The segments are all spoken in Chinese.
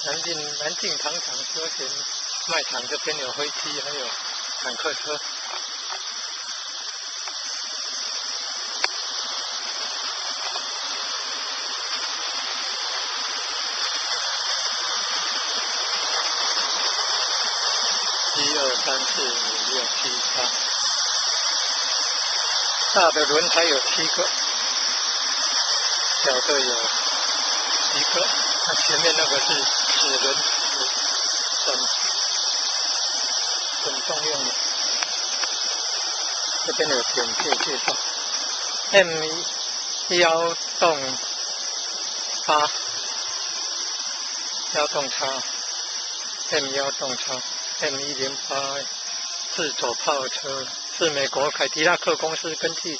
南靖糖厂休闲卖场这边有飞机，还有坦克车。1、2、3、4、5、6、7、8，大的轮胎有7个，小的有1个。那前面那个是齿轮，滚动用的。这边有简介介绍 M1 动8，1动叉 M1 动叉。M108 自走炮车是美国凯迪拉克公司根据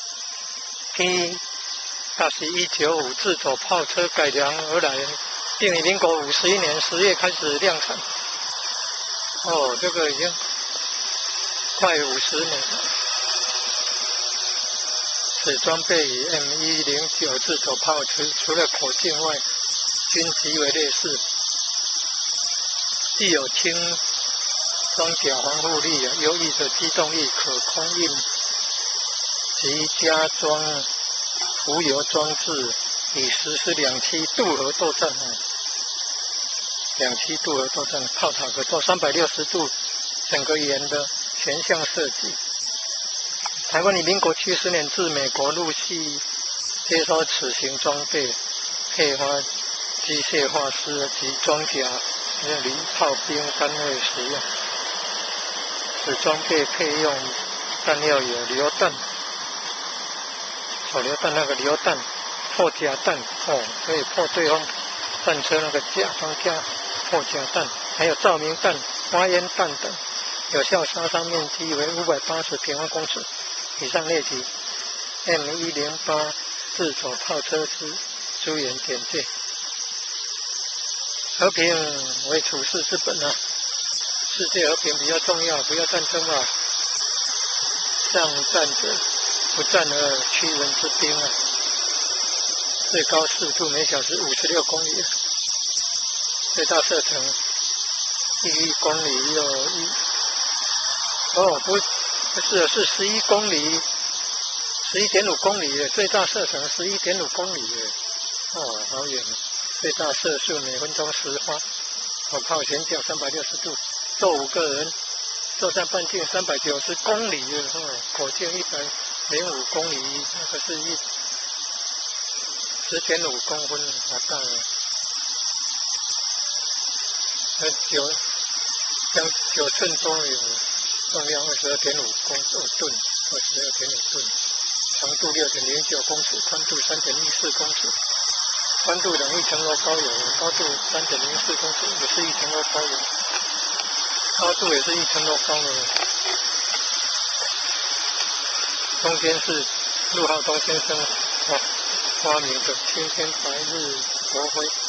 P-195 自走炮车改良而来，并于民国51年10月开始量产。哦，这个已经快50年了。此装备与 M109 自走炮车除了口径外，均极为类似，具有轻装甲防护力、优异的机动力、可空运及加装浮油装置，以实施两栖渡河作战。两栖渡河作战，炮塔可做360度整个圆的全向设计。台湾于民国70年至美国陆续接收此型装备，配发机械化师及装甲与炮兵单位使用。此装备配用弹药有榴弹、手榴弹那个榴弹、破甲弹，可以破对方战车那个甲装甲破甲弹，还有照明弹、花烟弹等，有效杀伤面积为580平方公尺。以上列举 M108 自走炮车之诸元简介。和平为处世之本啊！世界和平比较重要，不要战争啊！上战者不战而屈人之兵啊！最高速度每小时56公里，最大射程1公里有不是11公里，11.5公里耶，最大射程11.5公里耶，好远！最大射速每分钟10发，炮旋角360度。坐5个人，作战半径390公里，口径105公里，那个是10.5公分，好大哦。9寸多有，重量22.5吨，长度6.09公尺，宽度3.14公尺，宽度等1层楼高有，高度3.04公尺，也是1层楼高有。高度也是1层楼高的，中间是陆浩东先生发明的青天白日国徽。